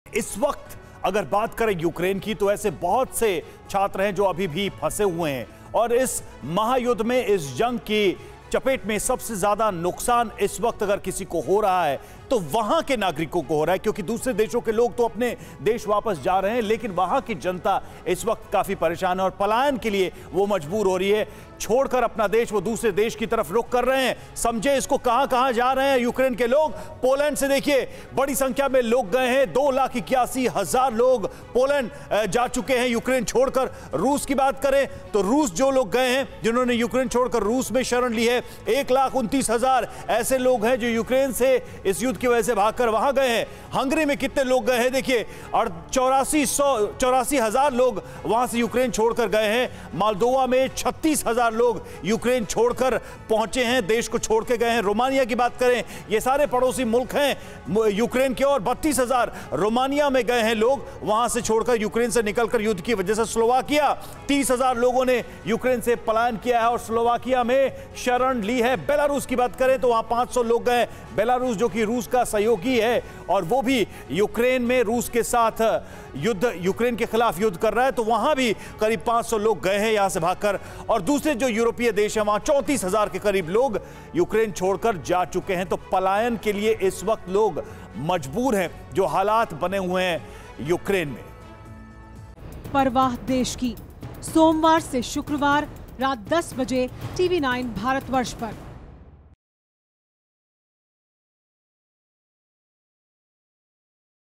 इस वक्त अगर बात करें यूक्रेन की तो ऐसे बहुत से छात्र हैं जो अभी भी फंसे हुए हैं और इस महायुद्ध में, इस जंग की चपेट में सबसे ज्यादा नुकसान इस वक्त अगर किसी को हो रहा है तो वहां के नागरिकों को हो रहा है, क्योंकि दूसरे देशों के लोग तो अपने देश वापस जा रहे हैं, लेकिन वहां की जनता इस वक्त काफी परेशान है और पलायन के लिए वो मजबूर हो रही है। छोड़कर अपना देश वो दूसरे देश की तरफ रुख कर रहे हैं। समझे इसको, कहां कहां जा रहे हैं यूक्रेन के लोग। पोलैंड से देखिए बड़ी संख्या में लोग गए हैं, 2,81,000 लोग पोलैंड जा चुके हैं यूक्रेन छोड़कर। रूस की बात करें तो रूस जो लोग गए हैं, जिन्होंने यूक्रेन छोड़कर रूस में शरण ली है, 1,29,000 ऐसे लोग हैं जो यूक्रेन से इस युद्ध की वजह से भागकर वहां गए हैं। हंगरी में कितने लोग गए हैं देखिए, और 84,000 लोग वहां से यूक्रेन छोड़कर गए हैं। मोल्दोवा में 36,000 लोग यूक्रेन छोड़कर पहुंचे हैं, देश को छोड़ के गए हैं। रोमानिया की बात करें, ये सारे पड़ोसी मुल्क हैं यूक्रेन के, और 32,000 रोमानिया में गए हैं लोग, वहां से छोड़कर यूक्रेन से निकलकर युद्ध की वजह से। स्लोवाकिया, 30,000 लोगों ने यूक्रेन से पलायन किया है और स्लोवाकिया में शरण ली है। बेलारूस की बात करें तो वहां 500 लोग गए। बेलारूस जो कि रूस का सहयोगी है और वो भी यूक्रेन में रूस के साथ युद्ध, यूक्रेन के खिलाफ युद्ध कर रहा है, तो वहां भी करीब 500 लोग गए हैं यहां से भागकर। और दूसरे जो यूरोपीय देश हैं, वहां 34,000 के करीब लोग यूक्रेन छोड़कर जा चुके हैं। तो पलायन के लिए इस वक्त लोग मजबूर हैं, जो हालात बने हुए हैं यूक्रेन में। परवाह देश की, सोमवार से शुक्रवार रात 10 बजे TV9 भारतवर्ष पर।